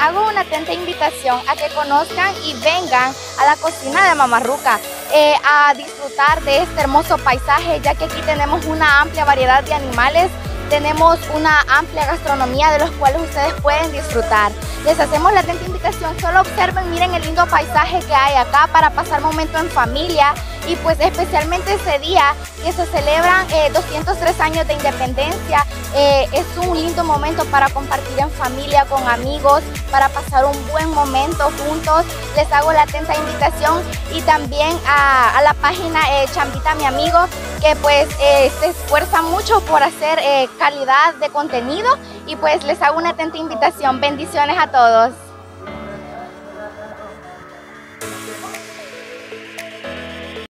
hago una atenta invitación a que conozcan y vengan a la cocina de Mamá Ruca a disfrutar de este hermoso paisaje, ya que aquí tenemos una amplia variedad de animales, tenemos una amplia gastronomía de los cuales ustedes pueden disfrutar. Les hacemos la atenta invitación, solo observen, miren el lindo paisaje que hay acá para pasar momentos en familia y pues especialmente ese día que se celebran 203 años de independencia, es un lindo momento para compartir en familia, con amigos, para pasar un buen momento juntos. Les hago la atenta invitación y también a la página Chambita Mi Amigo, que pues se esfuerza mucho por hacer calidad de contenido y pues les hago una atenta invitación. Bendiciones a todos.